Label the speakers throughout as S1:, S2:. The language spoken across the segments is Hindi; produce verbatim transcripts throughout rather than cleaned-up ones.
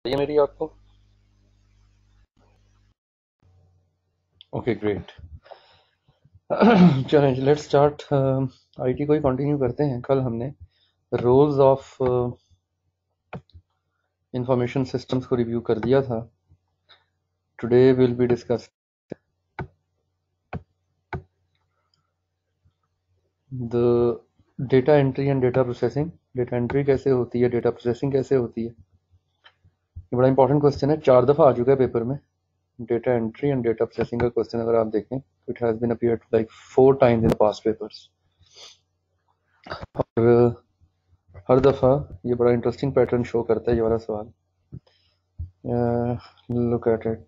S1: ये मेरी आपको ओके ग्रेट। चलें लेट्स स्टार्ट। आईटी को ही कंटिन्यू करते हैं। कल हमने रोल्स ऑफ इंफॉर्मेशन सिस्टम्स को रिव्यू कर दिया था। Today will be discuss the data entry and data processing. Data entry कैसे होती है, डेटा प्रोसेसिंग कैसे होती है, ये बड़ा इंपॉर्टेंट क्वेश्चन है। चार दफ़ा आ चुका है पेपर में। Data entry and data processing का क्वेश्चन अगर आप देखें तो it has been appeared like four times in the past papers. और हर दफ़ा ये बड़ा इंटरेस्टिंग पैटर्न शो करता है ये वाला सवाल। Look at it,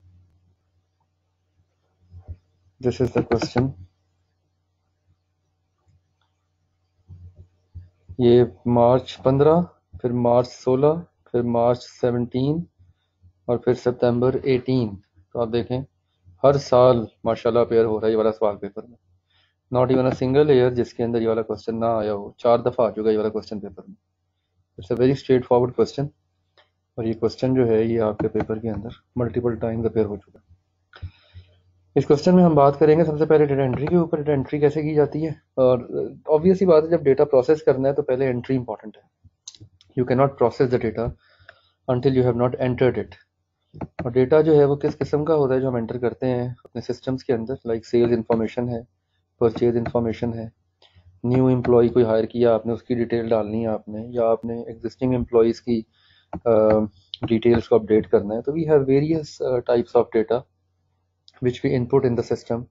S1: this is the question. ये मार्च पंद्रह, फिर मार्च सोलह, फिर मार्च सेवनटीन और फिर सितंबर एटीन। तो आप देखें हर साल माशाल्लाह अपेयर हो रहा है ये वाला सवाल पेपर में। Not even a single year जिसके अंदर ये वाला क्वेश्चन ना आया हो। चार दफ़ा आ चुका है ये वाला क्वेश्चन पेपर में। It's a very straightforward question और ये क्वेश्चन जो है ये आपके पेपर के अंदर मल्टीपल टाइम्स अपेयर हो चुका है। इस क्वेश्चन में हम बात करेंगे सबसे पहले डेटा एंट्री के ऊपर। डेटा एंट्री कैसे की जाती है, और ऑब्वियसली बात है जब डेटा प्रोसेस करना है तो पहले एंट्री इंपॉर्टेंट है। You can not process the data until you have not entered it। और डेटा जो है वो किस किस्म का होता है जो हम एंटर करते हैं अपने सिस्टम्स के अंदर, लाइक सेल्स इंफॉर्मेशन है, परचेज इंफॉर्मेशन है, न्यू एम्प्लॉय कोई हायर किया आपने उसकी डिटेल डालनी है आपने, या आपने एग्जिस्टिंग एम्प्लॉयज़ की डिटेल्स को अपडेट करना है। तो we have various types of data which we input in the system.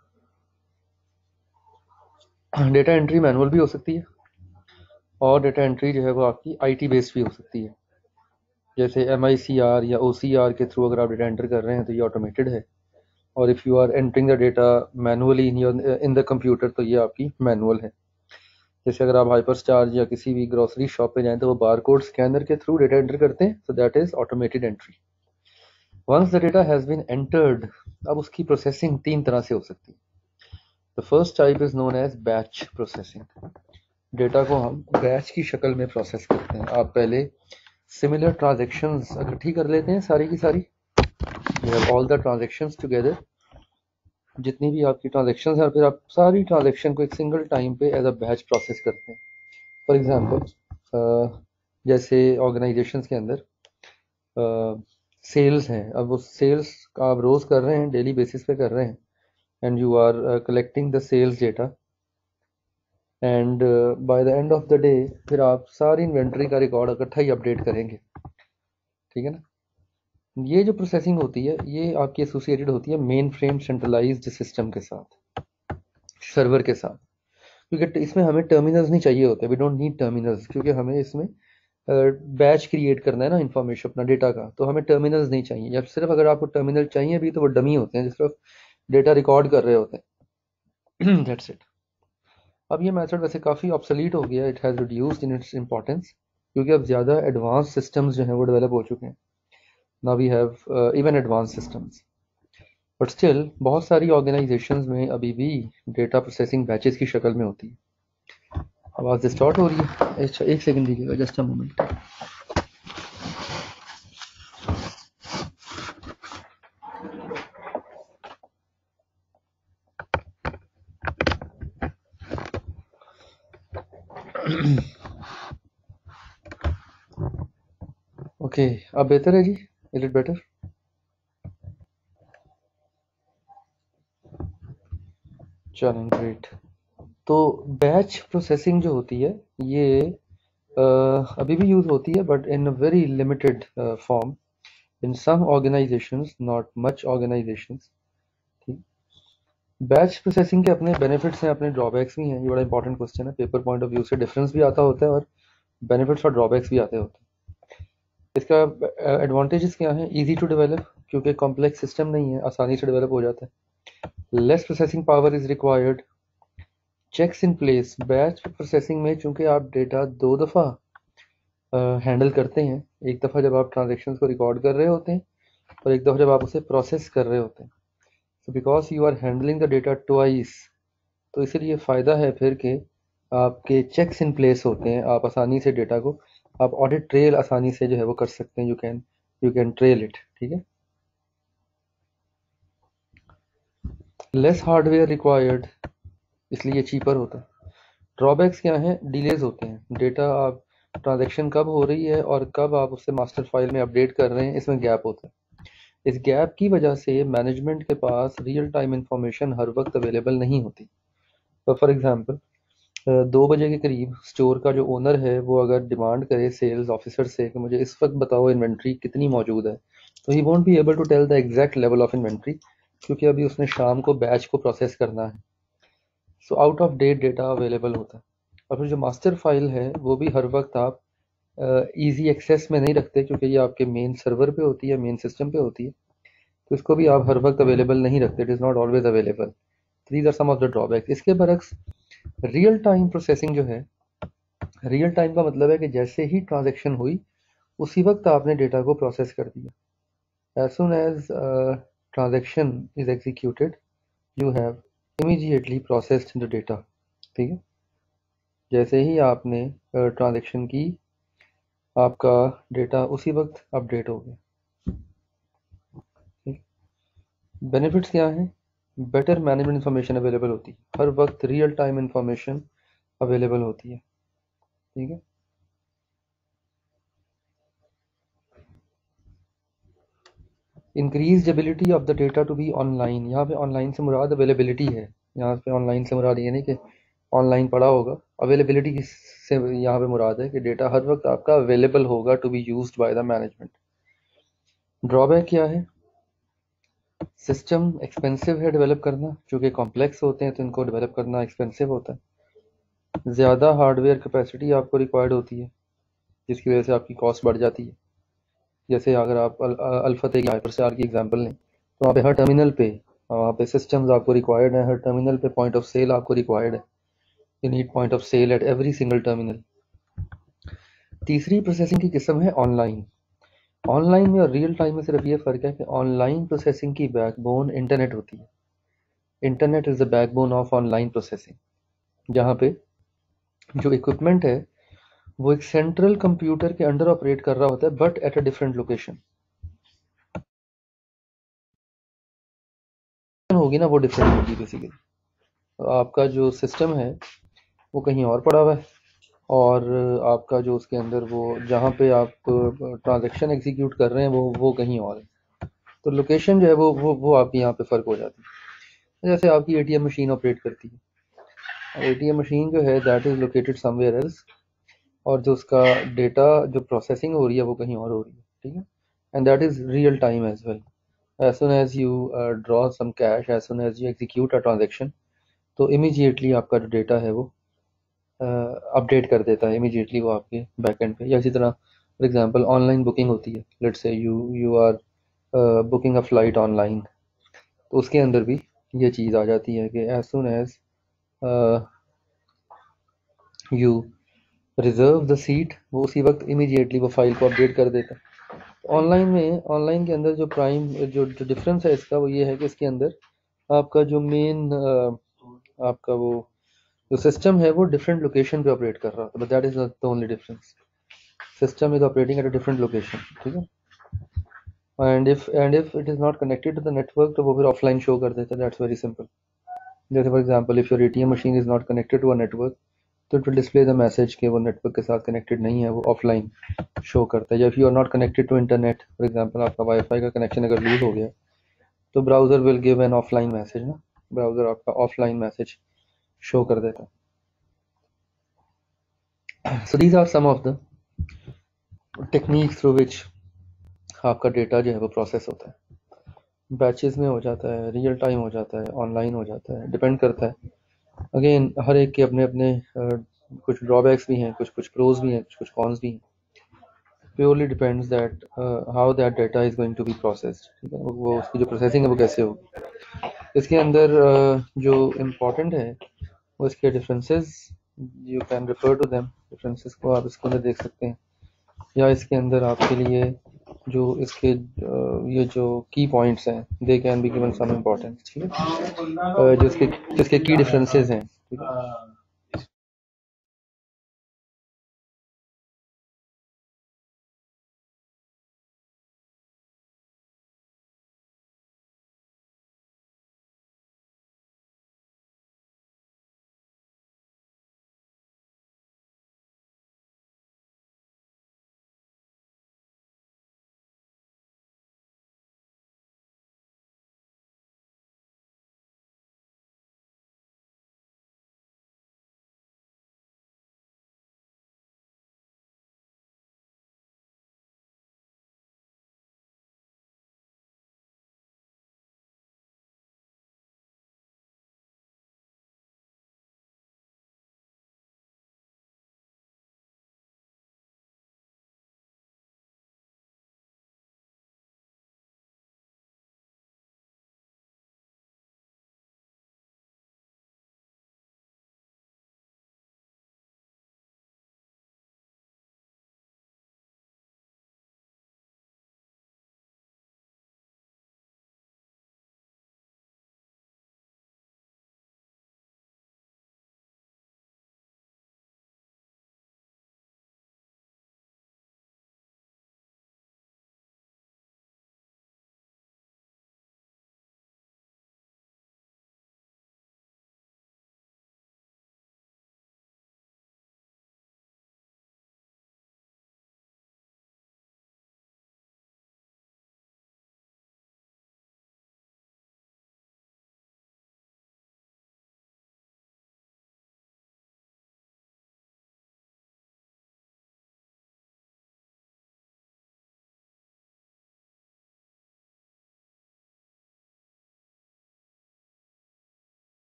S1: Data entry manual भी हो सकती है और डेटा एंट्री जो है वो आपकी आईटी बेस्ड भी हो सकती है। जैसे एम आई सी आर या ओ सी आर के थ्रू अगर आप डेटा एंटर कर रहे हैं तो ये ऑटोमेटेड है, और if you are entering the data manually in your in the computer तो ये आपकी मैनुअल है। जैसे अगर आप हाइपर स्टार या किसी भी ग्रोसरी शॉप पे जाएं तो वो बार कोड स्कैनर के थ्रू डेटा एंटर करते हैं, so that is automated entry. Once the data has been entered, अब उसकी प्रोसेसिंग तीन तरह से हो सकती है। The first type is known as batch processing. Data को हम बैच की शक्ल में प्रोसेस करते हैं। आप पहले सिमिलर ट्रांजेक्शन्स इकट्ठी कर लेते हैं सारी की सारी, you have all the transactions together, जितनी भी आपकी ट्रांजेक्शन्स हैं, फिर आप सारी ट्रांजेक्शन को एक सिंगल टाइम पे एज अ बैच प्रोसेस करते हैं। फॉर एग्जांपल जैसे ऑर्गेनाइजेशंस के अंदर सेल्स हैं, अब वो सेल्स आप रोज़ कर रहे हैं, डेली बेसिस पे कर रहे हैं, and you are collecting the sales data, and by the end of the day फिर आप सारी इन्वेंट्री का रिकॉर्ड इकट्ठा ही अपडेट करेंगे। ठीक है ना। ये जो प्रोसेसिंग होती है ये आपकी एसोसिएटेड होती है मेन फ्रेम सेंट्रलाइज्ड सिस्टम के साथ, सर्वर के साथ, क्योंकि इसमें हमें टर्मिनल्स नहीं चाहिए होते। वी डोंट नीड टर्मिनल्स, क्योंकि हमें इसमें बैच क्रिएट करना है ना इन्फॉर्मेशन अपना डेटा का, तो हमें टर्मिनल्स नहीं चाहिए। या सिर्फ अगर आपको टर्मिनल चाहिए भी तो वो डमी होते हैं जो सिर्फ डेटा रिकॉर्ड कर रहे होते हैं। That's it. अब ये मेथड वैसे काफ़ी ऑब्सोलीट हो गया, it has reduced in its importance, क्योंकि अब ज़्यादा एडवांस सिस्टम्स जो हैं वो डेवलप हो चुके हैं। Now we have even advance systems, but still बहुत सारी ऑर्गेनाइजेशंस में अभी भी डेटा प्रोसेसिंग बैचेस की शक्ल में होती है। आवाज़ डिस्टॉर्ट हो रही है, अच्छा एक सेकंड दीजिएगा, जस्ट अ मोमेंट। ओके अब बेहतर है जी, इज इट बेटर? चलें ग्रेट। तो बैच प्रोसेसिंग जो होती है ये uh, अभी भी यूज़ होती है, but in a very limited form in some organisations, not much organisations. ठीक। बैच प्रोसेसिंग के अपने बेनिफिट्स हैं, अपने ड्रॉबैक्स भी हैं। ये बड़ा इंपॉर्टेंट क्वेश्चन है, पेपर पॉइंट ऑफ व्यू से डिफरेंस भी आता होता है और बेनिफिट्स और ड्रॉबैक्स भी आते होते हैं। इसका एडवांटेजेस क्या है? इजी टू डेवलप, क्योंकि कॉम्प्लेक्स सिस्टम नहीं है, आसानी से डेवलप हो जाता है। Less processing power is required. Checks in place. Batch processing में चूंकि आप डेटा दो दफ़ा हैंडल करते हैं, एक दफ़ा जब आप ट्रांजेक्शन्स को रिकॉर्ड कर रहे होते हैं और एक दफ़ा जब आप उसे प्रोसेस कर रहे होते हैं, so because you are handling the data twice, तो इसीलिए फ़ायदा है फिर कि आपके चेक्स इन प्लेस होते हैं, आप आसानी से डेटा को आप ऑडिट ट्रेल आसानी से जो है वो कर सकते हैं, you can you can trail it, ठीक है। लेस हार्डवेयर रिक्वायर्ड, इसलिए ये चीपर होता है। ड्रॉबैक्स क्या हैं? डिलेज होते हैं, डेटा आप ट्रांजैक्शन कब हो रही है और कब आप उससे मास्टर फाइल में अपडेट कर रहे हैं, इसमें गैप होता है। इस गैप की वजह से मैनेजमेंट के पास रियल टाइम इंफॉर्मेशन हर वक्त अवेलेबल नहीं होती। तो फॉर एग्जांपल, दो बजे के करीब स्टोर का जो ओनर है वो अगर डिमांड करे सेल्स ऑफिसर से कि मुझे इस वक्त बताओ इन्वेंट्री कितनी मौजूद है, तो he won't be able to tell the exact level of inventory, क्योंकि अभी उसने शाम को बैच को प्रोसेस करना है। So out of date data available होता है। और फिर जो मास्टर फाइल है वो भी हर वक्त आप इजी एक्सेस में नहीं रखते, क्योंकि ये आपके मेन सर्वर पे होती है, मेन सिस्टम पे होती है, तो इसको भी आप हर वक्त अवेलेबल नहीं रखते, it is not always available. These are some of the drawbacks. इसके बरक्स रियल टाइम प्रोसेसिंग जो है, रियल टाइम का मतलब है कि जैसे ही ट्रांजैक्शन हुई उसी वक्त आपने डेटा को प्रोसेस कर दिया। As soon as transaction is executed you have immediately processed the data, ठीक है। जैसे ही आपने ट्रांजैक्शन uh, की, आपका डेटा उसी वक्त अपडेट हो गया। बेनिफिट्स क्या हैं? बेटर मैनेजमेंट इंफॉर्मेशन अवेलेबल होती है, हर वक्त रियल टाइम इंफॉर्मेशन अवेलेबल होती है, ठीक है। Increase ability of the data to be online, यहाँ पे ऑनलाइन से मुराद अवेलेबिलिटी है। यहाँ पे ऑनलाइन से मुराद ये नहीं कि ऑनलाइन पड़ा होगा, अवेलेबिलिटी से यहाँ पे मुराद है कि डेटा हर वक्त आपका अवेलेबल होगा to be used by the management. Drawback क्या है? सिस्टम एक्सपेंसिव है डेवलप करना, चूँकि कॉम्प्लेक्स होते हैं तो इनको डेवलप करना एक्सपेंसिव होता है। ज़्यादा हार्डवेयर कैपेसिटी आपको रिक्वायर्ड होती है, जिसकी वजह से आपकी कॉस्ट बढ़ जाती है। जैसे अगर आप अल्फाते की हाइपरस्टार की एग्जांपल लें, तो वहाँ पे हर टर्मिनल पे वहाँ पे सिस्टम्स आपको रिक्वायर्ड है, हर टर्मिनल पे पॉइंट ऑफ सेल आपको रिक्वायर्ड है, you need point of sale at every single terminal. तीसरी प्रोसेसिंग की किस्म है ऑनलाइन। ऑनलाइन में और रियल टाइम में सिर्फ ये फ़र्क है कि ऑनलाइन प्रोसेसिंग की बैकबोन इंटरनेट होती है। Internet is the backbone of online processing, जहाँ पे जो इक्विपमेंट है वो एक सेंट्रल कंप्यूटर के अंडर ऑपरेट कर रहा होता है, but at a different location होगी ना, वो डिफरेंट होगी बेसिकली। आपका जो सिस्टम है वो कहीं और पड़ा हुआ है, और आपका जो उसके अंदर वो जहाँ पे आप ट्रांजैक्शन एग्जीक्यूट कर रहे हैं वो वो कहीं और है। तो लोकेशन जो है वो वो वो आपकी यहाँ पे फ़र्क हो जाती है। जैसे आपकी एटीएम मशीन ऑपरेट करती है, एटीएम मशीन जो है that is located somewhere else, और जो उसका डेटा जो प्रोसेसिंग हो रही है वो कहीं और हो रही है, ठीक है। And that is real time as well. As soon as you draw some cash, as soon as you execute a transaction, तो इमीडिएटली आपका जो डेटा है वो अपडेट uh, कर देता है इमीडिएटली वो आपके बैकएंड पे। या इसी तरह फॉर एग्जांपल ऑनलाइन बुकिंग होती है, let's say you you are booking a flight online, तो उसके अंदर भी ये चीज़ आ जाती है कि as soon as you reserve the seat, वो उसी वक्त इमीडिएटली वो फाइल को अपडेट कर देता है। ऑनलाइन में ऑनलाइन के अंदर जो प्राइम जो जो डिफरेंस है इसका वो ये है कि इसके अंदर आपका जो मेन आपका वो जो सिस्टम है वो डिफरेंट लोकेशन पे ऑपरेट कर रहा है, but that is the only difference. System is operating at a different location, ठीक है। And if and if it is not connected to the network, तो वो फिर ऑफलाइन शो कर देता है। That's very simple. जैसे for example if your ATM machine is not connected to a network, तो it will display the message कि वो नेटवर्क के साथ कनेक्टेड नहीं है, वो ऑफलाइन शो करता है। या if you are not connected to internet, for example आपका वाईफाई का कनेक्शन अगर लूज हो गया, तो browser will give an offline message ना, ब्राउजर आपका ऑफलाइन मैसेज शो कर देता है। So these are some of the techniques through which आपका डेटा जो है वो प्रोसेस होता है। बैचेस में हो जाता है, रियल टाइम हो जाता है, ऑनलाइन हो जाता है, डिपेंड करता है। अगेन हर एक के अपने अपने uh, कुछ ड्रॉबैक्स भी हैं, कुछ कुछ प्रोज भी हैं, कुछ कुछ कॉन्स भी हैं। Purely depends that how that data is going to be processed, ठीक है, वो उसकी जो प्रोसेसिंग है वो कैसे होगी। इसके अंदर uh, जो इम्पोर्टेंट है वो इसके differences, you can refer to them, differences को आप इसके अंदर देख सकते हैं, या इसके अंदर आपके लिए जो इसके ये जो की पॉइंट्स हैं they can be given some importance, ठीक है, जिसके जिसके की डिफरेंसेस हैं, ठीक है।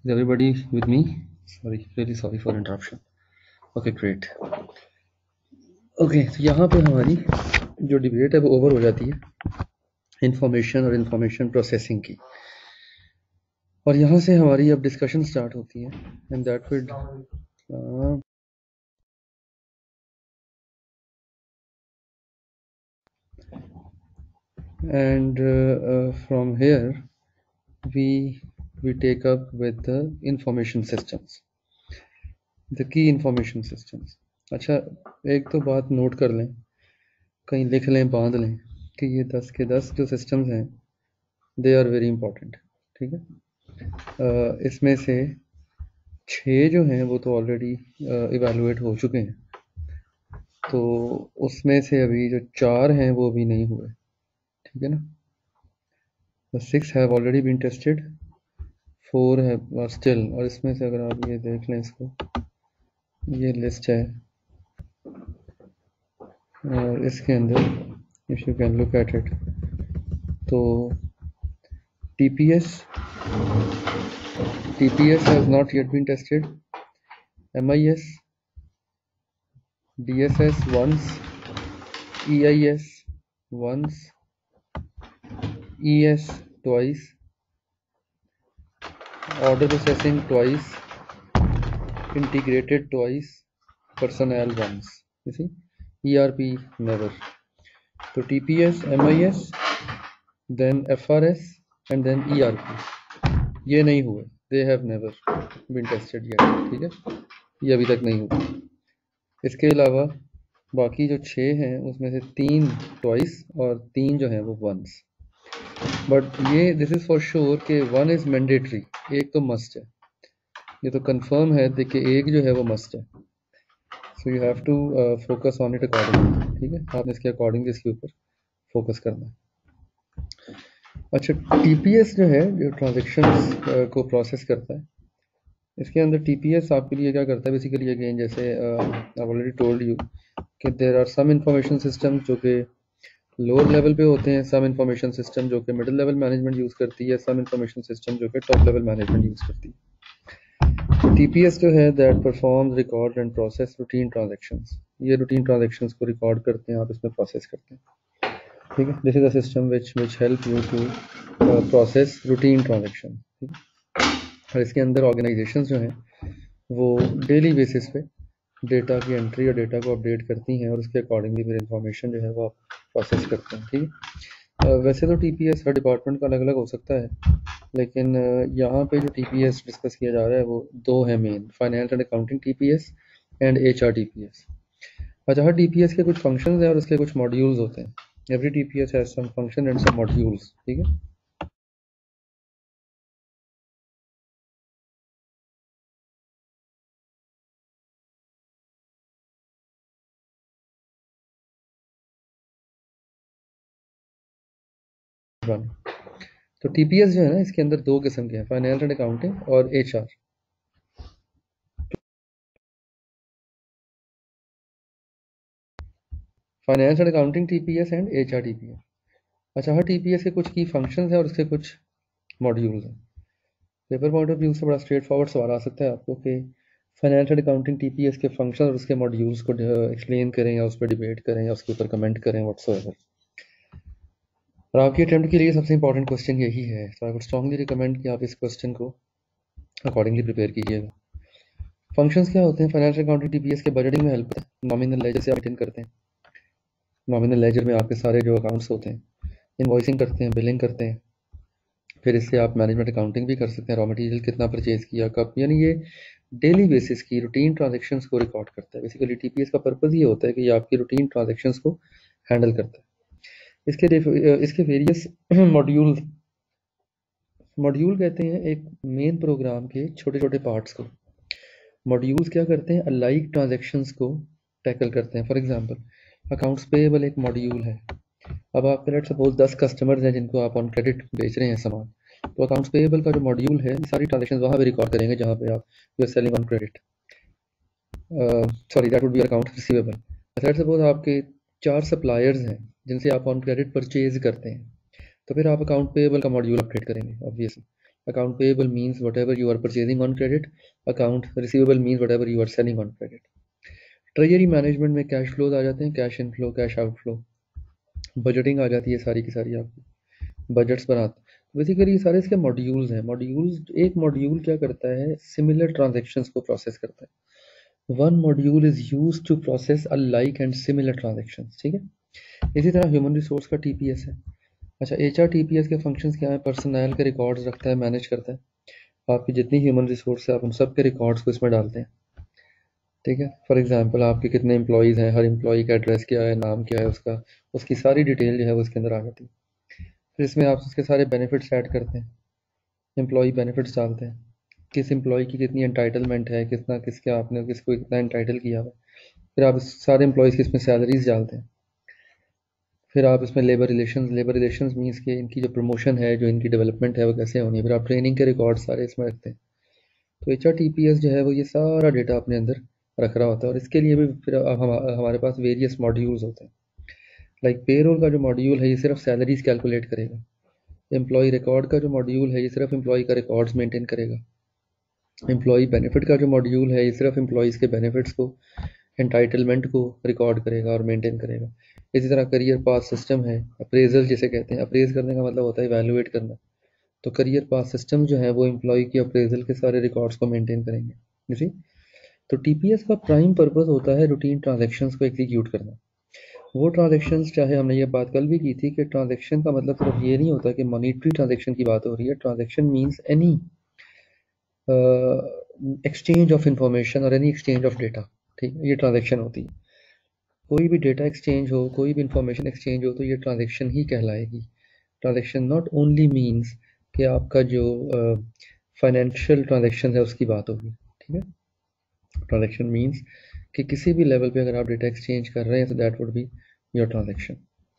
S1: Is everybody with me? Sorry, really sorry for interruption. Okay, great. Okay, तो यहाँ पे हमारी जो डिबेट है वो ओवर हो जाती है इंफॉर्मेशन और इंफॉर्मेशन प्रोसेसिंग की, और यहाँ से हमारी अब डिस्कशन स्टार्ट होती है and that will and uh, uh, from here we we take up with the information systems, the key information systems. अच्छा, एक तो बात नोट कर लें, कहीं लिख लें, बांध लें कि ये दस के दस जो सिस्टम्स हैं दे आर वेरी इंपॉर्टेंट, ठीक है। uh, इसमें से छः जो हैं वो तो ऑलरेडी इवेलुएट हो चुके हैं, तो उसमें से अभी जो चार हैं वो भी नहीं हुए, ठीक है ना। The six have already been tested, four have are still, और इसमें से अगर आप ये देख लें, इसको ये लिस्ट है, और इसके अंदर if you can look at it, तो T P S T P S has not yet been tested, M I S, D S S once, E I S once, E S twice, order processing twice, integrated twice, personnel once. You see, E R P never. So T P S, M I S, then F R S, and then E R P. ये नहीं हुए. They have never been tested yet. ठीक है? ये अभी तक नहीं हुआ. इसके अलावा बाकी जो छः हैं उसमें से तीन twice और तीन जो हैं वो once. बट ये दिस इज फॉर श्योर कि वन इज मैंडेटरी, एक तो मस्ट है, ये तो कंफर्म है कि एक जो है वो मस्ट है. So you have to focus on it accordingly, ठीक है, आपने इसके अकॉर्डिंगली इसके ऊपर फोकस करना है. अच्छा, टीपीएस जो है जो ट्रांजैक्शंस uh, को प्रोसेस करता है, इसके अंदर टीपीएस आपके लिए क्या करता है बेसिकली, अगेन जैसे आई ऑलरेडी टोल्ड यू कि there are some information system जो कि लोअर लेवल पे होते हैं, सम इंफॉर्मेशन सिस्टम जो कि मिडिल लेवल मैनेजमेंट यूज़ करती है, सम इंफॉर्मेशन सिस्टम जो कि टॉप लेवल मैनेजमेंट यूज़ करती है. टीपीएस जो है that performs, record and process routine transactions. ये रूटीन ट्रांजैक्शंस को रिकॉर्ड करते हैं, आप इसमें प्रोसेस करते हैं, ठीक है. This is a system which which help you to process routine transaction. और इसके अंदर ऑर्गेनाइजेशंस जो हैं वो डेली बेसिस पे डेटा की एंट्री और डेटा को अपडेट करती हैं और उसके अकॉर्डिंगली फिर इंफॉर्मेशन जो है वो आप प्रोसेस करते हैं, ठीक है. वैसे तो टीपीएस हर डिपार्टमेंट का अलग अलग हो सकता है, लेकिन यहाँ पे जो टीपीएस डिस्कस किया जा रहा है वो दो है main, finance and accounting TPS and HR TPS. अच्छा, हर टीपीएस के कुछ फंक्शंस हैं और उसके कुछ मॉड्यूल्स होते हैं. Every TPS has some function and some modules, ठीक है. तो टीपीएस जो है ना, इसके अंदर दो किस्म के हैं, फाइनेंस एंड अकाउंटिंग और HR. Finance and accounting TPS and HR TPS. अच्छा, हर टीपीएस के कुछ की फंक्शंस हैं और उसके कुछ मॉड्यूल्स हैं. पेपर पॉइंट ऑफ व्यू से बड़ा स्ट्रेट फॉरवर्ड सवाल आ सकता है आपको कि फाइनेंस एंड अकाउंटिंग टीपीएस के फंक्शन और उसके मॉड्यूल्स को एक्सप्लेन करें या उस पर डिबेट करें या उसके ऊपर कमेंट करें व्हाट्सोएवर. और आपकी अटेम्प्ट के लिए सबसे इंपॉर्टेंट क्वेश्चन यही है. तो आई वुड स्ट्रांगली रिकमेंड कि आप इस क्वेश्चन को अकॉर्डिंगली प्रिपेयर कीजिएगा. फंक्शंस क्या होते हैं फाइनेंस एंड अकाउंटिंग टीपीएस के? बजटिंग में हेल्प करते हैं, नॉमिनल लेजर से आप मेंटेन करते हैं, नॉमिनल लेजर में आपके सारे जो अकाउंट्स होते हैं, इनवॉइसिंग करते हैं, बिलिंग करते हैं, फिर इससे आप मैनेजमेंट अकाउंटिंग भी कर सकते हैं, रॉ मटेरियल कितना परचेज किया, कब, यानी ये डेली बेसिस की रूटीन ट्रांजैक्शंस को रिकॉर्ड करता है. बेसिकली टीपीएस का पर्पस ये होता है कि ये आपकी रूटीन ट्रांजैक्शंस को हैंडल करता है. इसके इसके वेरियस मॉड्यूल मॉड्यूल कहते हैं एक मेन प्रोग्राम के छोटे छोटे पार्ट्स को. मॉड्यूल्स क्या करते हैं? अलाइक ट्रांजैक्शंस को टैकल करते हैं. फॉर एग्जांपल, अकाउंट्स पेएबल एक मॉड्यूल है. अब आपके लेट्स सपोज दस कस्टमर्स हैं जिनको आप ऑन क्रेडिट बेच रहे हैं सामान, तो अकाउंट्स पेएबल का जो मॉड्यूल है सारी ट्रांजैक्शंस वहाँ पे रिकॉर्ड करेंगे जहाँ पे आप you are selling on credit. Sorry, that would be account receivable. Let's suppose आपके चार सप्लायर्स हैं जिनसे आप ऑन क्रेडिट परचेज करते हैं, तो फिर आप अकाउंट पेएबल का मॉड्यूल अपडेट करेंगे obviously. Account payable means whatever you are purchasing on credit. Account receivable means whatever you are selling on credit. Treasury management में कैश फ्लोज आ जाते हैं, cash inflow, cash outflow, budgeting आ जाती है सारी की सारी, आपको बजट्स बनाते। बेसिकली ये सारे इसके मॉड्यूल्स हैं। मॉड्यूल्स, एक मॉड्यूल क्या करता है, सिमिलर ट्रांजेक्शन्स को प्रोसेस करता है। One module is use to process alike and similar transactions, ठीक है। इसी तरह ह्यूमन रिसोर्स का टीपीएस है। अच्छा, H R T P S के फंक्शंस क्या है, पर्सनल के रिकॉर्ड्स रखता है, मैनेज करता है। आपकी जितनी ह्यूमन रिसोर्स है आप उन सब के रिकॉर्ड्स को इसमें डालते हैं, ठीक है। फॉर एग्जांपल आपके कितने एम्प्लॉयज़ हैं, हर एम्प्लॉय का एड्रेस क्या है, नाम क्या है उसका, उसकी सारी डिटेल जो है वो इसके अंदर आ जाती है। फिर इसमें आप उसके सारे बेनिफिट्स ऐड करते हैं, एम्प्लॉय बेनिफिट्स डालते हैं, किस एम्प्लॉय की कितनी एंटाइटलमेंट है, कितना किसके आपने किसको कितना एंटाइटल किया हुआ है। फिर आप सारे एम्प्लॉयज़ की इसमें सैलरीज डालते हैं। फिर आप इसमें labour relations, labour relations means कि इनकी जो प्रमोशन है, जो इनकी डेवलपमेंट है वो कैसे होनी है। फिर आप ट्रेनिंग के रिकॉर्ड सारे इसमें रखते हैं। तो H R T P S जो है वो ये सारा डेटा अपने अंदर रख रहा होता है। और इसके लिए भी फिर हम हमारे पास वेरियस मॉड्यूल्स होते हैं। लाइक पेरोल का जो मॉड्यूल है ये सिर्फ सैलरीज कैलकुलेट करेगा। एम्प्लॉय रिकॉर्ड का जो मॉड्यूल है ये सिर्फ एम्प्लॉय का रिकॉर्ड्स मेंटेन करेगा। एम्प्लॉय बेनिफिट का जो मॉड्यूल है ये सिर्फ एम्प्लॉयज़ के बेनिफिट्स को, एंटाइटलमेंट को रिकॉर्ड करेगा और मेंटेन करेगा। इसी तरह करियर पाथ सिस्टम है, अप्रेजल जिसे कहते हैं। अप्रेज करने का मतलब होता है इवैल्यूएट करना। तो करियर पाथ सिस्टम जो है वो एम्प्लॉय की अप्रेजल के सारे रिकॉर्ड्स को मेंटेन करेंगे, जी। तो टीपीएस का प्राइम पर्पस होता है रूटीन ट्रांजैक्शंस को एग्जीक्यूट करना। वो ट्रांजैक्शंस, चाहे हमने ये बात कल भी की थी कि ट्रांजैक्शन का मतलब सिर्फ ये नहीं होता कि मॉनिटरी ट्रांजैक्शन की बात हो रही है। Transaction means any exchange of information और एनी एक्सचेंज ऑफ डेटा, ठीक है, ये ट्रांजैक्शन होती है। कोई भी डेटा एक्सचेंज हो, कोई भी इंफॉर्मेशन एक्सचेंज हो तो ये ट्रांजैक्शन ही कहलाएगी। ट्रांजैक्शन नॉट ओनली मीन्स कि आपका जो फाइनेंशियल uh, ट्रांजैक्शन है उसकी बात होगी, ठीक है। ट्रांजैक्शन मीन्स कि किसी भी लेवल पे अगर आप डेटा एक्सचेंज कर रहे हैं तो that would be your transaction.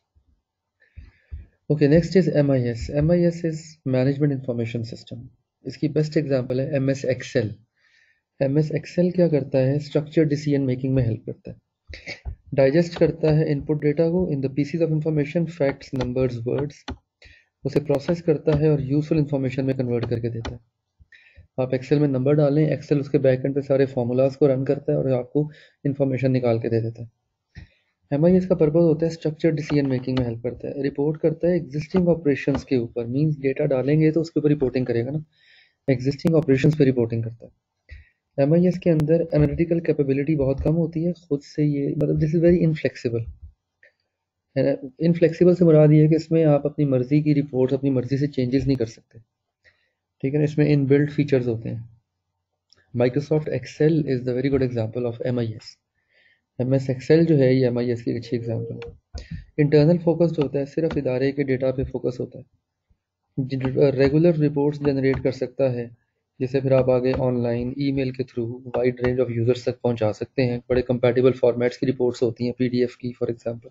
S1: Okay, next is M I S. M I S is management information system. इसकी बेस्ट एग्जांपल है M S Excel. M S Excel क्या करता है, स्ट्रक्चर डिसीजन मेकिंग में हेल्प करता है। डाइजेस्ट करता है इनपुट डेटा को in the pieces of information, facts, numbers, words. उसे प्रोसेस करता है और यूजफुल इंफॉर्मेशन में कन्वर्ट करके देता है। आप एक्सेल में नंबर डालें, एक्सेल उसके बैकएंड पे सारे फार्मूलाज को रन करता है और आपको इन्फॉर्मेशन निकाल के दे देता है। एम आई एस का पर्पस होता है स्ट्रक्चर डिसीजन मेकिंग में हेल्प करता है। रिपोर्ट करता है एग्जिस्टिंग ऑपरेशंस के ऊपर, मींस डेटा डालेंगे तो उसके ऊपर रिपोर्टिंग करेगा ना, एग्जिस्टिंग ऑपरेशंस पे रिपोर्टिंग करता है। एम आई एस के अंदर एनालिटिकल कैपेबिलिटी बहुत कम होती है, खुद से ये मतलब दिस इज़ वेरी इनफ्लेक्सिबल है ना। इनफ्लेक्सिबल से मुराद ये है कि इसमें आप अपनी मर्जी की रिपोर्ट्स अपनी मर्जी से चेंजेस नहीं कर सकते, ठीक है ना। इसमें इन बिल्ट फीचर्स होते हैं। Microsoft Excel is the very good example of M I S. M S Excel जो है ये एम आई एस की अच्छी एग्जांपल है। इंटरनल फोकस्ड होता है, सिर्फ इदारे के डेटा पे फोकस होता है। रेगुलर रिपोर्ट्स जनरेट कर सकता है, जिसे फिर आप आगे ऑनलाइन ईमेल के through wide range of users तक पहुंचा सकते हैं। बड़े कंपैटिबल फॉर्मेट्स की रिपोर्ट्स होती हैं, पीडीएफ की for example.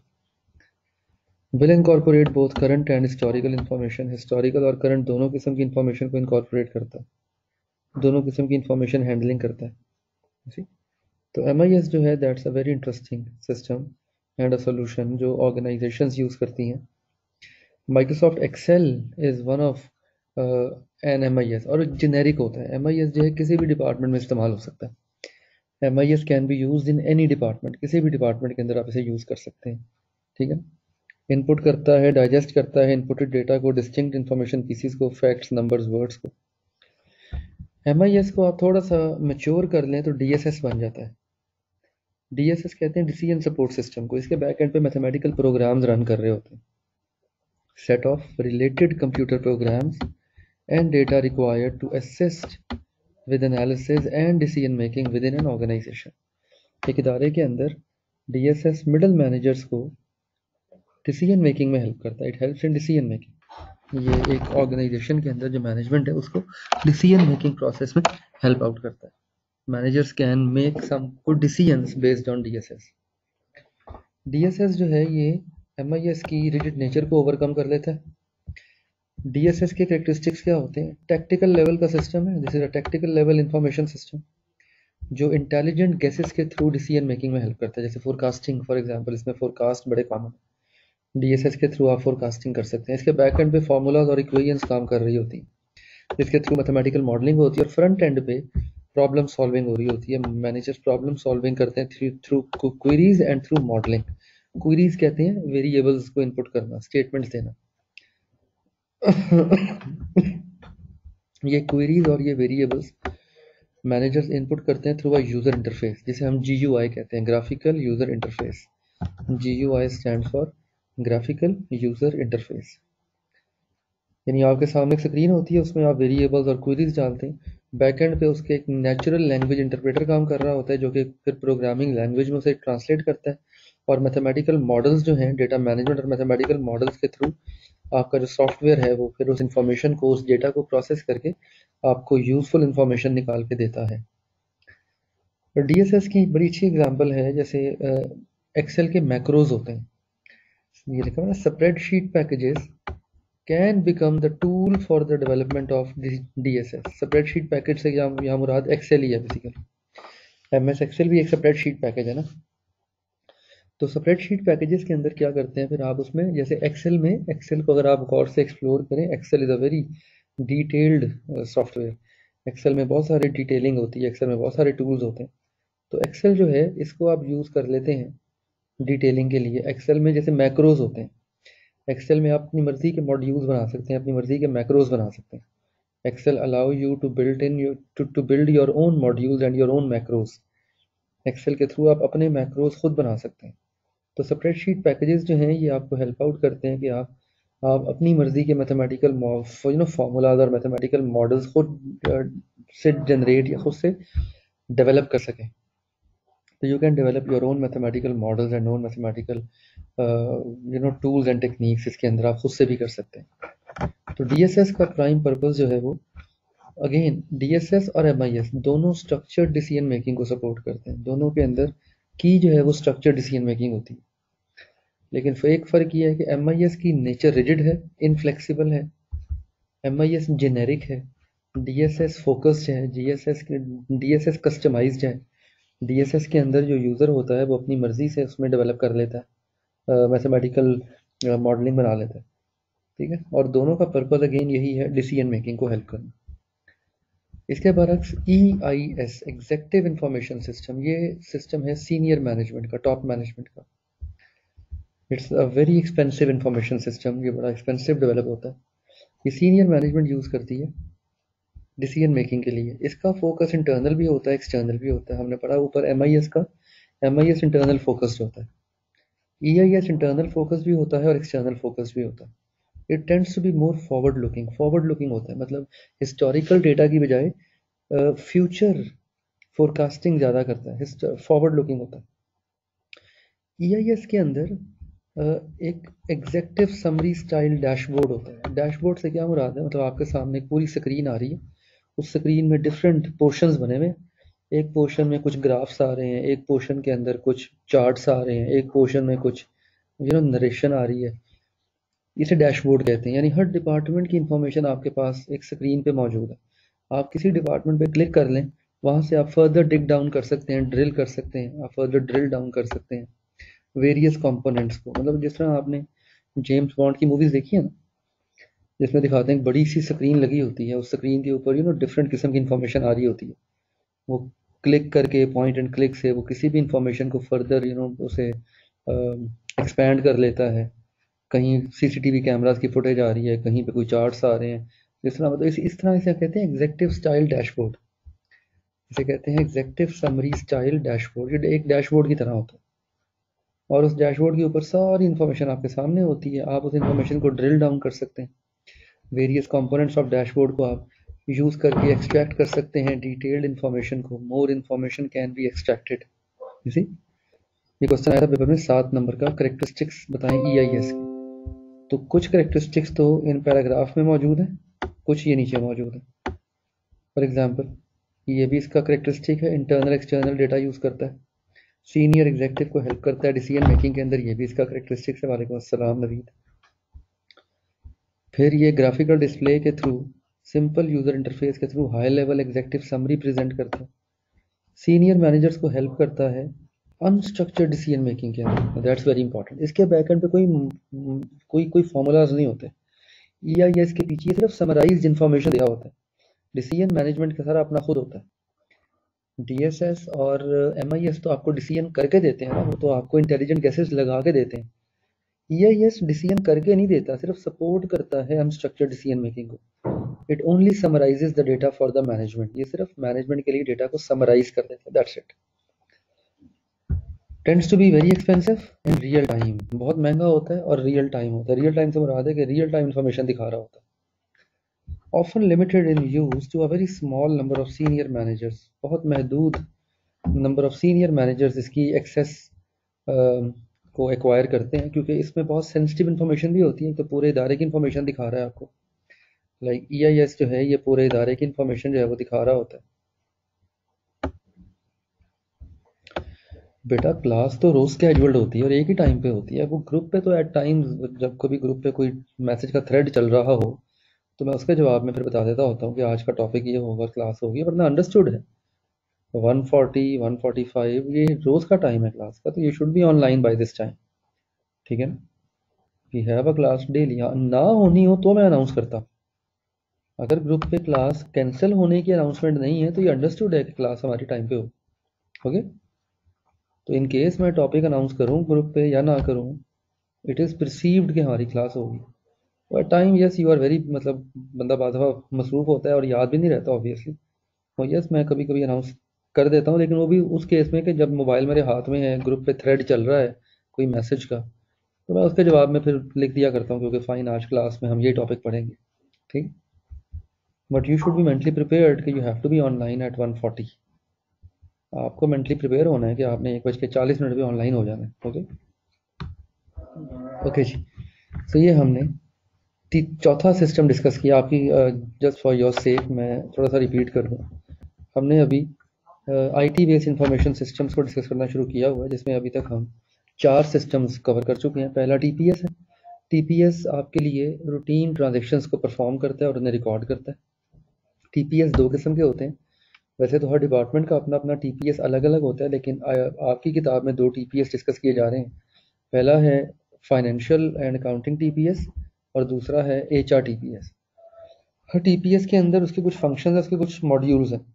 S1: Will incorporate both current and historical information. Historical और करंट दोनों किस्म की इन्फॉर्मेशन को इनकॉर्पोरेट करता है, दोनों किस्म की इन्फॉर्मेशन हैंडलिंग करता है। तो एम आई एस जो है that's a very interesting system and a solution जो ऑर्गेनाइजेशंस यूज़ करती हैं। Microsoft Excel is one of an M I S, और जेनेरिक होता है। एम आई एस जो है किसी भी डिपार्टमेंट में इस्तेमाल हो सकता है। M I S can be use in any department, किसी भी डिपार्टमेंट के अंदर आप इसे यूज़ कर सकते हैं, ठीक है। इनपुट करता है, डाइजेस्ट करता है इनपुटेड डेटा को, डिस्टिंक्ट इन्फॉर्मेशन पीसीज को, फैक्ट्स, नंबर्स, वर्ड्स को। एम आई एस को आप थोड़ा सा मैच्योर कर लें तो डी एस एस बन जाता है। डी एस एस कहते हैं डिसीजन सपोर्ट सिस्टम को। इसके बैक एंड पे मैथमेटिकल प्रोग्राम्स रन कर रहे होते हैं, set of related computer programs and data required to assist with analysis and decision making within an organisation. एक इदारे के अंदर D S S middle managers को डिसीजन मेकिंग में हेल्प करता है। It helps in decision making. ये एक ऑर्गेनाइजेशन के अंदर जो मैनेजमेंट है उसको डिसीजन मेकिंग प्रोसेस में हेल्प आउट करता है। Managers can make some good decisions based on D S S. D S S जो है ये एम आई एस की रिजिड नेचर को ओवरकम कर लेता है। डी एस एस के कैरेक्टरिस्टिक्स क्या होते हैं, टैक्टिकल लेवल का सिस्टम है, this is a tactical level information system जो इंटेलिजेंट गेसेस के थ्रू डिसीजन मेकिंग में हेल्प करता है। जैसे फोरकास्टिंग फॉर एग्जांपल, इसमें फोरकास्ट बड़े कॉमन है, डी एस एस के थ्रू आप फोरकास्टिंग कर सकते हैं। इसके बैक एंड पे फार्मूलाज और इक्वेशंस काम कर रही होती हैं। जिसके थ्रू मैथमेटिकल मॉडलिंग होती है, और फ्रंट एंड पे प्रॉब्लम सॉल्विंग हो रही होती है। मैनेजर्स प्रॉब्लम सॉल्विंग करते हैं through queries and through modelling. Queries कहते हैं वेरिएबल्स को इनपुट करना, स्टेटमेंट्स देना। ये क्वेरीज और ये वेरिएबल्स मैनेजर्स इनपुट करते हैं थ्रू अ यूजर इंटरफेस, जिसे हम जी यू आई कहते हैं, graphical user interface. G U I stand for graphical user interface. यानी आपके सामने एक स्क्रीन होती है, उसमें आप वेरिएबल्स और क्वेरीज डालते हैं। बैकएंड पे उसके एक नेचुरल लैंग्वेज इंटरप्रेटर काम कर रहा होता है, जो कि फिर प्रोग्रामिंग लैंग्वेज में उसे ट्रांसलेट करता है। और मैथमेटिकल मॉडल्स जो हैं, डेटा मैनेजमेंट और मैथमेटिकल मॉडल्स के थ्रू आपका जो सॉफ्टवेयर है वो फिर उस इंफॉर्मेशन को, उस डेटा को प्रोसेस करके आपको यूजफुल इंफॉर्मेशन निकाल के देता है। डी एस एस की बड़ी अच्छी एग्जांपल है, जैसे एक्सेल के मैक्रोज होते हैं। ये लिखा हुआ है, spreadsheet packages can become the tool for the development of D S S. Spreadsheet package से यहाँ यहाँ मुराद एक्सेल ही है बेसिकली। एम एस एक्सेल भी एक स्प्रेडशीट पैकेज है ना। तो स्प्रेडशीट पैकेजेस के अंदर क्या करते हैं फिर आप उसमें, जैसे एक्सेल में, एक्सेल को अगर आप गौर से एक्सप्लोर करें, Excel is a very detailed software. Excel में बहुत सारी डिटेलिंग होती है, एक्सेल में बहुत सारे टूल्स होते हैं। तो एक्सेल जो है इसको आप यूज़ कर लेते हैं डिटेलिंग के लिए। एक्सेल में जैसे मैक्रोज होते हैं, एक्सेल में आप अपनी मर्जी के मॉड्यूल्स बना सकते हैं, अपनी मर्जी के मैक्रोज बना सकते हैं। Excel allow you to build in you to to build your own modules and your own macros. Excel के थ्रू आप अपने मैक्रोज खुद बना सकते हैं। तो स्प्रेडशीट पैकेजेस जो हैं ये आपको हेल्प आउट करते हैं कि आप आप अपनी मर्जी के मैथमेटिकल यू नो फार्मूलाज और मैथमेटिकल मॉडल्स खुद से जनरेट या खुद से डेवलप कर सकें। तो you can develop your own mathematical models and own mathematical you know tools and techniques, इसके अंदर आप खुद से भी कर सकते हैं। तो डी एस एस का प्राइम पर्पस जो है वो, अगेन डी एस एस और एम आई एस दोनों स्ट्रक्चर्ड डिसीजन मेकिंग को सपोर्ट करते हैं। दोनों के अंदर की जो है वो स्ट्रक्चर्ड डिसीजन मेकिंग होती है। लेकिन एक फ़र्क ये है कि एम आई एस की नेचर रिजिड है, इनफ्लेक्सिबल है। एम आई एस जेनेरिक है, डी एस एस फोकस्ड है, G S S D S S customised है। डी एस एस के अंदर जो यूज़र होता है वो अपनी मर्जी से उसमें डेवलप कर लेता है, मैथमेटिकल मॉडलिंग बना लेता है। ठीक है, और दोनों का पर्पस अगेन यही है, डिसीजन मेकिंग को हेल्प करना। इसके बरक्स E I S, executive information system, ये सिस्टम है सीनियर मैनेजमेंट का, टॉप मैनेजमेंट का। It's a very expensive information system, ये बड़ा एक्सपेंसिव डेवलप होता है। ये सीनियर मैनेजमेंट यूज़ करती है डिसीजन मेकिंग के लिए। इसका फोकस इंटरनल भी होता है, एक्सटर्नल भी होता है। हमने पढ़ा ऊपर एम आई एस का, M I S internal focused होता है, E I S internal focus भी होता है और एक्सटर्नल फोकस भी होता है। It tends to be more forward looking, forward looking होता है, मतलब हिस्टोरिकल डेटा की बजाय फ्यूचर फोरकास्टिंग ज़्यादा करता है, फॉरवर्ड लुकिंग होता है। ई आई एस के अंदर uh, एक एग्जेक्टिव समरी स्टाइल डैशबोर्ड होता है। डैशबोर्ड से क्या मुराद है, मतलब आपके सामने एक पूरी स्क्रीन आ रही है, उस स्क्रीन में डिफरेंट पोर्शंस बने हुए हैं। एक पोर्शन में कुछ ग्राफ्स आ रहे हैं, एक पोर्शन के अंदर कुछ चार्ट्स आ रहे हैं, एक पोर्शन में कुछ यू नो नरेशन आ रही है। इसे डैशबोर्ड कहते हैं। यानी हर डिपार्टमेंट की इंफॉर्मेशन आपके पास एक स्क्रीन पे मौजूद है। आप किसी डिपार्टमेंट पे क्लिक कर लें, वहाँ से आप फर्दर डिग डाउन कर सकते हैं, ड्रिल कर सकते हैं, आप फर्दर ड्रिल डाउन कर सकते हैं वेरियस कंपोनेंट्स को। मतलब जिस तरह आपने जेम्स बॉन्ड की मूवीज़ देखी है ना, जिसमें दिखाते हैं बड़ी सी स्क्रीन लगी होती है, उस स्क्रीन के ऊपर यू नो डिफरेंट किस्म की इंफॉर्मेशन आ रही होती है। वो क्लिक करके, पॉइंट एंड क्लिक से वो किसी भी इंफॉर्मेशन को फर्दर यू नो उसे एक्सपैंड कर लेता है। कहीं सीसीटीवी कैमरास की फुटेज आ रही है, कहीं पे कोई चार्ट्स आ रहे हैं, इस तरह। मतलब इस, इस तरह इसे कहते हैं एग्जेक्टिव स्टाइल डैशबोर्ड, इसे कहते हैं एग्जेक्टिव समरी स्टाइल डैशबोर्ड। ये एक डैशबोर्ड की तरह होता है और उस डैशबोर्ड के ऊपर सारी इंफॉर्मेशन आपके सामने होती है। आप उस इंफॉर्मेशन को ड्रिल डाउन कर सकते हैं, वेरियस कंपोनेंट्स ऑफ डैशबोर्ड को आप यूज़ करके एक्सट्रैक्ट कर सकते हैं डिटेल्ड इंफॉर्मेशन को। More information can be extracted. इसी ये क्वेश्चन आया था पेपर में, सात नंबर का, करेक्टरिस्टिक्स बताएं ई आई एस की। तो कुछ करेक्टरिस्टिक्स तो इन पैराग्राफ में मौजूद है, कुछ ये नीचे मौजूद है। फॉर एग्जांपल ये भी इसका करेक्टरिस्टिक है, इंटरनल एक्सटर्नल डेटा यूज़ करता है, सीनियर एग्जेक्टिव को हेल्प करता है डिसीजन मेकिंग के अंदर, ये भी इसका करेक्टरिस्टिक्स है। वालेकुम अस्सलाम नवीद। फिर ये ग्राफिकल डिस्प्ले के थ्रू, सिंपल यूज़र इंटरफेस के through high level executive summary present करता है। सीनियर मैनेजर्स को हेल्प करता है अनस्ट्रक्चर्ड डिसीजन मेकिंग के अंदर, दैट्स वेरी इंपॉर्टेंट। इसके बैकएंड पे कोई कोई कोई फॉर्मूलाज नहीं होते, ई आई एस के पीछे सिर्फ समराइज्ड इन्फॉर्मेशन दिया होता है, डिसीजन मैनेजमेंट का सारा अपना खुद होता है। डी एस एस और एम आई एस तो आपको डिसीजन करके देते हैं ना, वो तो आपको इंटेलिजेंट गैसेस लगा के देते हैं। ई आई एस डिसीजन करके नहीं देता, सिर्फ सपोर्ट करता है अनस्ट्रक्चर्ड डिसीजन मेकिंग को। It only summarises the data for the management, ये सिर्फ मैनेजमेंट के लिए डेटा को समराइज कर देता है, that's it. Tends to be very expensive in real time, बहुत महंगा होता है और रियल टाइम होता है। रियल टाइम से मुराद है कि रियल टाइम इन्फॉर्मेशन दिखा रहा होता है। Often limited in use to a very small number of senior managers, बहुत महदूद नंबर ऑफ सीनियर मैनेजर्स इसकी एक्सेस को एक्वायर करते हैं, क्योंकि इसमें बहुत सेंसिटिव इन्फॉर्मेशन भी होती है, तो पूरे इदारे की इन्फॉर्मेशन दिखा रहा है आपको। लाइक ई आई एस जो है ये पूरे इदारे की इन्फॉर्मेशन जो है वो दिखा रहा होता है। बेटा क्लास तो रोज स्केड्यूल्ड होती है और एक ही टाइम पे होती है। वो ग्रुप पे तो एट टाइम्स जब कभी ग्रुप पे कोई मैसेज का थ्रेड चल रहा हो तो मैं उसके जवाब में फिर बता देता होता हूँ कि आज का टॉपिक ये होगा, क्लास होगी, वरना अंडरस्टूड है। One forty one forty five ये रोज का टाइम है क्लास का, तो ये should be online by this time, ठीक है ना। We have a class daily, ना होनी हो तो मैं अनाउंस करता। अगर ग्रुप पे क्लास कैंसिल होने की अनाउंसमेंट नहीं है तो ये अंडरस्टूड है कि क्लास हमारी टाइम पे हो। ओके, तो इन केस मैं टॉपिक अनाउंस करूँ ग्रुप पे या ना करूँ, इट इज़ परसीव्ड कि हमारी क्लास होगी। और time yes you are very, मतलब बंदा बाद दफ़ा मसरूफ़ होता है और याद भी नहीं रहता ऑब्वियसली। और यस मैं कभी कभी अनाउंस कर देता हूँ, लेकिन वो भी उस केस में कि जब मोबाइल मेरे हाथ में है, ग्रुप पे थ्रेड चल रहा है कोई मैसेज का, तो मैं उसके जवाब में फिर लिख दिया करता हूँ क्योंकि फ़ाइन आज क्लास में हम ये टॉपिक पढ़ेंगे, ठीक। But you should be mentally prepared कि you have to be online at one forty. आपको मेंटली प्रिपेयर होना है कि आपने एक बज के चालीस मिनट में ऑनलाइन हो जाना है। ओके ओके जी, तो ये हमने चौथा सिस्टम डिस्कस किया। आपकी जस्ट फॉर योर सेक मैं थोड़ा सा रिपीट कर दूँ। हमने अभी I T based information systems को डिस्कस करना शुरू किया हुआ है, जिसमें अभी तक हम चार सिस्टम्स कवर कर चुके हैं। पहला टी पी एस है। टी पी एस आपके लिए रूटीन ट्रांजेक्शन्स को परफॉर्म करता है और उन्हें रिकॉर्ड करता है। टी पी एस दो किस्म के होते हैं, वैसे तो हर डिपार्टमेंट का अपना अपना टी पी एस अलग अलग होता है, लेकिन आपकी किताब में दो टी पी एस डिस्कस किए जा रहे हैं। पहला है financial and accounting T P S और दूसरा है H R T P S. हर टी पी एस के अंदर उसके कुछ फंक्शंस हैं, उसके कुछ मॉड्यूल्स हैं।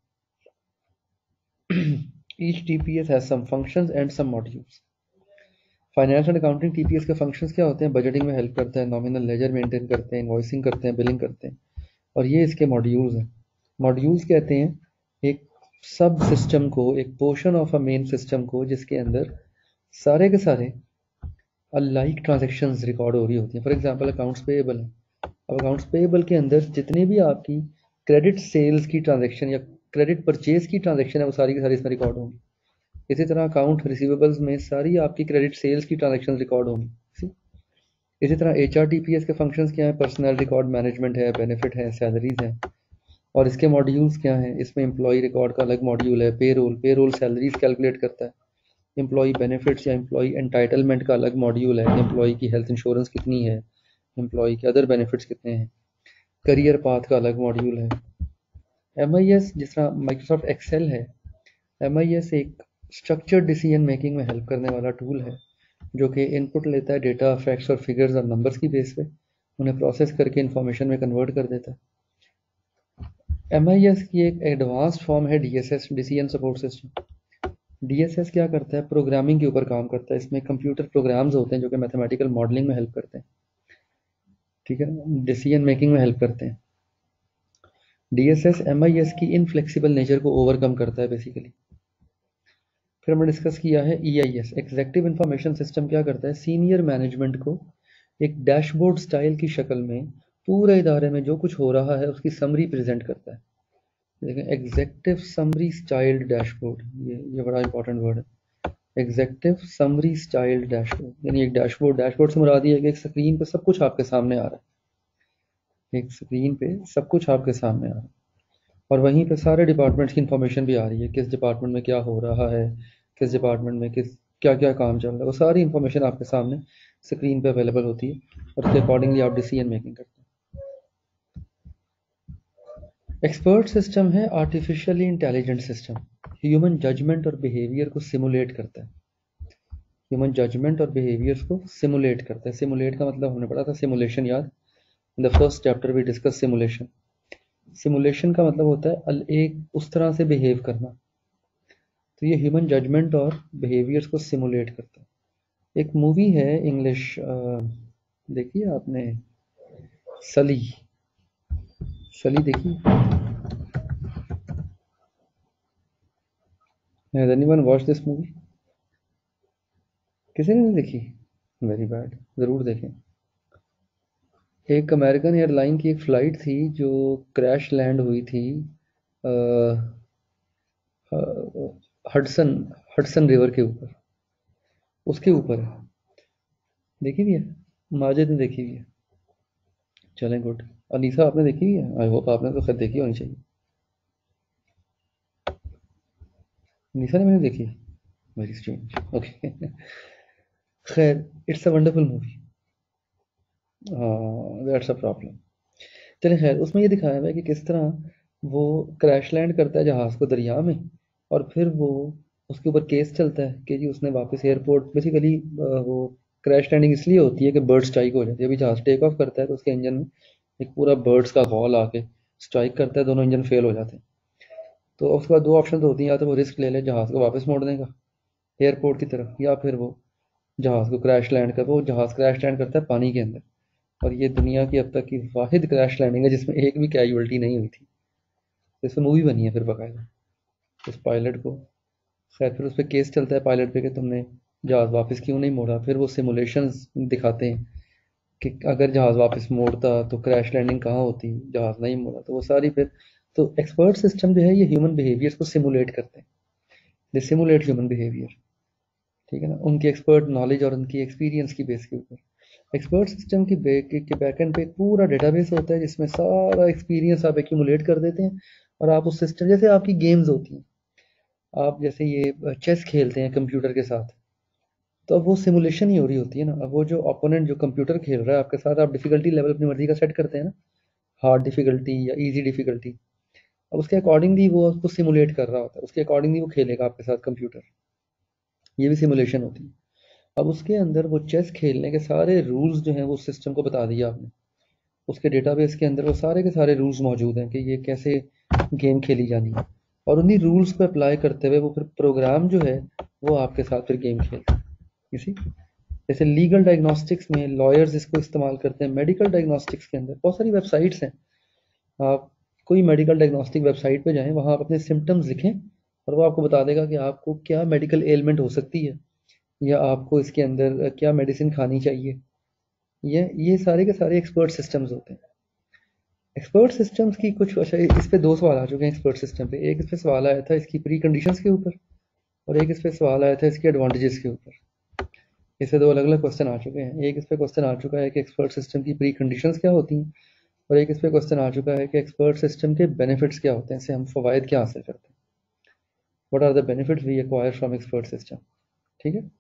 S1: Each T P S has some functions and some modules. Finance and accounting T P S के फंक्शंस क्या होते हैं? बजटिंग में हेल्प करते हैं, नॉमिनल लेजर मेंटेन करते हैं, इनवॉइसिंग करते हैं, बिलिंग करते हैं, और ये इसके मॉड्यूल्स हैं। मॉड्यूल्स कहते हैं एक सब सिस्टम को, एक portion of a main system को, जिसके अंदर सारे के सारे अलाइक ट्रांजेक्शन्स रिकॉर्ड हो रही होती हैं। फॉर एग्जांपल अकाउंट्स पेएबल है। अब अकाउंट्स पेएबल के अंदर जितनी भी आपकी क्रेडिट सेल्स की ट्रांजेक्शन या क्रेडिट परचेज की ट्रांजेक्शन है वो सारी की सारी इसमें रिकॉर्ड होंगी। इसी तरह अकाउंट रिसीवेबल्स में सारी आपकी क्रेडिट सेल्स की ट्रांजेक्शन रिकॉर्ड होंगी। इसी तरह H R T P S के फंक्शंस क्या है? पर्सनल रिकॉर्ड मैनेजमेंट है, बेनिफिट है, सैलरीज हैं। और इसके मॉड्यूल्स क्या हैं? इसमें एम्प्लॉय रिकॉर्ड का अलग मॉड्यूल है, पे रोल पे रोल सैलरीज कैलकुलेट करता है। एम्प्लॉय बेनिफिट्स या एम्प्लॉय एंटाइटलमेंट का अलग मॉड्यूल है, एम्प्लॉय की हेल्थ इंश्योरेंस कितनी है, एम्प्लॉय के अदर बेनिफिट्स कितने हैं। करियर पाथ का अलग मॉड्यूल है। एम आई एस जिस तरह माइक्रोसॉफ्ट एक्सेल है, एम आई एस एक स्ट्रक्चर्ड डिसीजन मेकिंग में हेल्प करने वाला टूल है, जो कि इनपुट लेता है डेटा, फैक्ट्स और फिगर्स और नंबर्स की बेस पे, उन्हें प्रोसेस करके इंफॉर्मेशन में कन्वर्ट कर देता है। एम आई एस की एक एडवांस्ड फॉर्म है D S S, decision support system. D S S क्या करता है? प्रोग्रामिंग के ऊपर काम करता है। इसमें कंप्यूटर प्रोग्राम्स होते हैं जो कि मैथमेटिकल मॉडलिंग में हेल्प करते हैं, ठीक है ना, डिसीजन मेकिंग में हेल्प करते हैं। D S S M I S की इनफ्लेक्सिबल नेचर को ओवरकम करता है बेसिकली। फिर हमने डिस्कस किया है E I S, executive information system. क्या करता है? सीनियर मैनेजमेंट को एक डैशबोर्ड स्टाइल की शक्ल में पूरे इदारे में जो कुछ हो रहा है उसकी समरी प्रेजेंट करता है। देखें, एग्जेक्टिव समरी स्टाइल्ड डैशबोर्ड, ये ये बड़ा इंपॉर्टेंट वर्ड है। एग्जेक्टिव समरी स्टाइल्ड डैशबोर्ड, यानी एक डैशबोर्ड, डैशबोर्ड से मुराद ये है कि एक स्क्रीन पे सब कुछ आपके सामने आ रहा है। एक स्क्रीन पे सब कुछ आपके सामने आ रहा है और वहीं पे सारे डिपार्टमेंट्स की इंफॉर्मेशन भी आ रही है, किस डिपार्टमेंट में क्या हो रहा है, किस डिपार्टमेंट में किस क्या क्या काम चल रहा है, वो सारी इंफॉर्मेशन आपके सामने स्क्रीन पे अवेलेबल होती है और उसके अकॉर्डिंगली आप डिसीजन मेकिंग करते हैं। एक्सपर्ट सिस्टम है artificially intelligent system, human judgement और बिहेवियर को सिमुलेट करता है। ह्यूमन जजमेंट और बिहेवियर्स को सिमुलेट करता है। सिमुलेट का मतलब हमने पढ़ा था सिमुलेशन, याद? In the first chapter we discuss simulation. Simulation का मतलब होता है एक उस तरह से बिहेव करना, तो ये ह्यूमन जजमेंट और बिहेवियर्स को सिमुलेट करता है। एक मूवी है इंग्लिश, देखिए आपने सली, सली देखी? Has anyone watch this movie? किसी ने नहीं देखी? वेरी बैड, ज़रूर देखें। एक अमेरिकन एयरलाइन की एक फ़्लाइट थी जो क्रैश लैंड हुई थी हडसन हडसन रिवर के ऊपर, उसके ऊपर है। देखी भी है? माजिद ने देखी भी है। चलें, गुड। अनीसा आपने देखी भी है? आई होप आपने तो खैर देखी होनी चाहिए। अनीसा ने मैंने देखी? Very strange, okay. खैर, it's a wonderful movie. That's a problem. चलिए खैर, उसमें ये दिखाया हुआ है कि किस तरह वो क्रैश लैंड करता है जहाज़ को दरिया में, और फिर वो उसके ऊपर केस चलता है कि जी उसने वापस एयरपोर्ट, बेसिकली वो क्रैश लैंडिंग इसलिए होती है कि बर्ड स्ट्राइक हो जाती है। अभी जहाज़ टेक ऑफ करता है तो उसके इंजन में एक पूरा बर्ड्स का कॉल आके स्ट्राइक करता है, दोनों इंजन फेल हो जाते हैं। तो उसके बाद दो ऑप्शन होती हैं, या तो वो रिस्क ले ले जहाज़ को वापस मोड़ने का एयरपोर्ट की तरफ, या फिर वो जहाज़ को क्रैश लैंड कर, वो जहाज़ क्रैश लैंड करता है पानी के अंदर। और ये दुनिया की अब तक की वाहिद क्रैश लैंडिंग है जिसमें एक भी कैजुअल्टी नहीं हुई थी। इसमें मूवी बनी है फिर बाकायदा उस पायलट को। खैर, फिर उस पर केस चलता है पायलट पे कि तुमने जहाज़ वापस क्यों नहीं मोड़ा। फिर वो सिमुलेशंस दिखाते हैं कि अगर जहाज़ वापस मोड़ता तो क्रैश लैंडिंग कहाँ होती, जहाज़ नहीं मोड़ा तो वो सारी फिर। तो एक्सपर्ट सिस्टम जो है ये ह्यूमन बिहेवियर्स को सिमुलेट करते हैं, दे सिमुलेट ह्यूमन बिहेवियर, ठीक है ना, उनकी एक्सपर्ट नॉलेज और उनकी एक्सपीरियंस की बेस के ऊपर। एक्सपर्ट सिस्टम की बैक के बैकएंड पे एक पूरा डेटाबेस होता है जिसमें सारा एक्सपीरियंस आप एक्यूमुलेट कर देते हैं, और आप उस सिस्टम, जैसे आपकी गेम्स होती हैं, आप जैसे ये चेस खेलते हैं कंप्यूटर के साथ, तो अब वो सिमुलेशन ही हो रही होती है ना। अब वो जो ओपोनेंट जो कंप्यूटर खेल रहा है आपके साथ, आप डिफिकल्टी लेवल अपनी मर्जी का सेट करते हैं ना, हार्ड डिफिकल्टी या इजी डिफिकल्टी। अब उसके अकॉर्डिंगली वो उसको सिमुलेट कर रहा होता है, उसके अकॉर्डिंगली वो खेलेगा आपके साथ कंप्यूटर। ये भी सिमुलेशन होती है। अब उसके अंदर वो चेस खेलने के सारे रूल्स जो हैं वो सिस्टम को बता दिया आपने, उसके डेटाबेस के अंदर वो सारे के सारे रूल्स मौजूद हैं कि ये कैसे गेम खेली जानी है, और उन्हीं रूल्स को अप्लाई करते हुए वो फिर प्रोग्राम जो है वो आपके साथ फिर गेम खेलता है। इसी जैसे लीगल डायग्नोस्टिक्स में लॉयर्स इसको इस्तेमाल करते हैं, मेडिकल डायग्नोस्टिक्स के अंदर बहुत सारी वेबसाइट्स हैं। आप कोई मेडिकल डायग्नोस्टिक वेबसाइट पे जाएं, वहाँ आप अपने सिम्टम्स लिखें और वो आपको बता देगा कि आपको क्या मेडिकल एलिमेंट हो सकती है, या आपको इसके अंदर क्या मेडिसिन खानी चाहिए। ये ये सारे के सारे एक्सपर्ट सिस्टम्स होते हैं। एक्सपर्ट सिस्टम्स की कुछ, अच्छा इस पे दो सवाल आ चुके हैं एक्सपर्ट सिस्टम पे। एक इस पे सवाल आया था इसकी प्री कंडीशंस के ऊपर, और एक इस पे सवाल आया था इसके एडवांटेजेस के ऊपर। इससे दो अलग अलग क्वेश्चन आ चुके हैं। एक इस पे क्वेश्चन आ चुका है कि एक्सपर्ट सिस्टम की प्री कंडीशंस क्या होती हैं, और एक इस पे क्वेश्चन आ चुका है कि एक्सपर्ट सिस्टम के बेनिफिट्स क्या होते हैं, इससे हम फवायद क्या हासिल करते हैं, what are the benefits we acquire from expert system. ठीक है।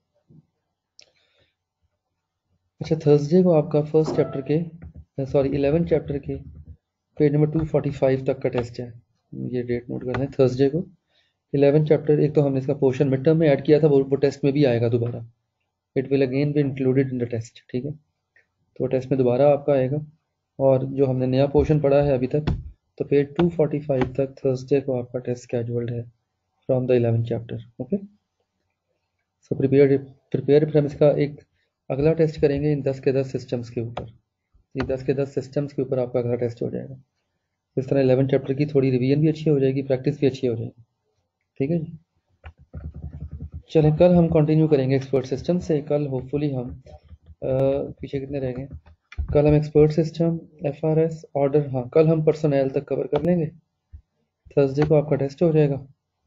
S1: अच्छा, थर्सडे को आपका फर्स्ट चैप्टर के, सॉरी इलेवन चैप्टर के page number two forty five तक का टेस्ट है। ये डेट नोट करना है, थर्सडे को इलेवन चैप्टर। एक तो हमने इसका पोर्शन मिड टर्म में ऐड किया था, वो, वो टेस्ट में भी आएगा दोबारा। It will again be included in the test, ठीक है। तो टेस्ट में दोबारा आपका आएगा। और जो हमने नया पोर्शन पढ़ा है अभी तक, तो पेज टू फोर्टी फाइव तक थर्सडे को आपका टेस्ट स्केड्यूल्ड है from the eleven chapter. Okay, so prepare prepare फिर हम इसका एक अगला टेस्ट करेंगे इन दस के दस सिस्टम्स के ऊपर। ये दस के दस सिस्टम्स के ऊपर आपका अगला टेस्ट हो जाएगा। इस तरह इलेवन चैप्टर की थोड़ी रिवीजन भी अच्छी हो जाएगी, प्रैक्टिस भी अच्छी हो जाएगी। ठीक है जी। चलें, कल हम कंटिन्यू करेंगे एक्सपर्ट सिस्टम से। कल होपफुली हम आ, पीछे कितने रह गए, कल हम expert system, F R S, order, हाँ कल हम पर्सनल तक कवर कर लेंगे। थर्सडे को आपका टेस्ट हो जाएगा,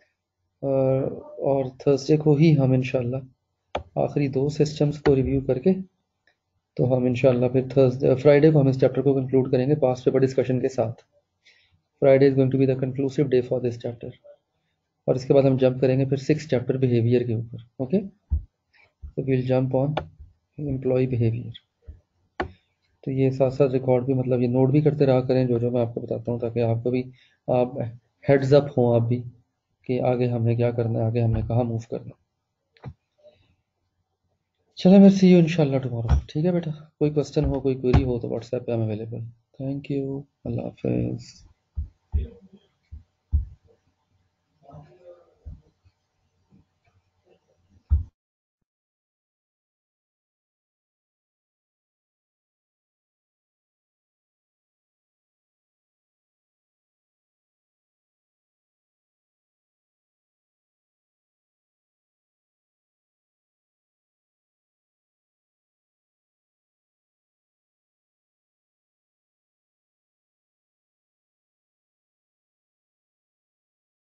S1: और थर्सडे को ही हम इंशाल्लाह आखिरी दो सिस्टम्स को रिव्यू करके, तो हम इंशाल्लाह फिर थर्सडे फ्राइडे को हम इस चैप्टर को कंक्लूड करेंगे पास्ट पेपर डिस्कशन के साथ। Friday is going to be the conclusive day for this chapter, और इसके बाद हम जंप करेंगे फिर सिक्स चैप्टर बिहेवियर के ऊपर। ओके, तो will jump on employ behaviour. तो ये साथ साथ रिकॉर्ड भी, मतलब ये नोट भी करते रहा करें जो जो मैं आपको बताता हूँ, ताकि आपको भी आप हेड्स अप हों आप भी कि आगे हमने क्या करना है, आगे हमने कहाँ मूव करना है। चलो फिर सी यू इंशाल्लाह टुमारो। ठीक है बेटा, कोई क्वेश्चन हो कोई क्वेरी हो तो व्हाट्सएप पे हम अवेलेबल। थैंक यू, अल्लाह हाफिज़।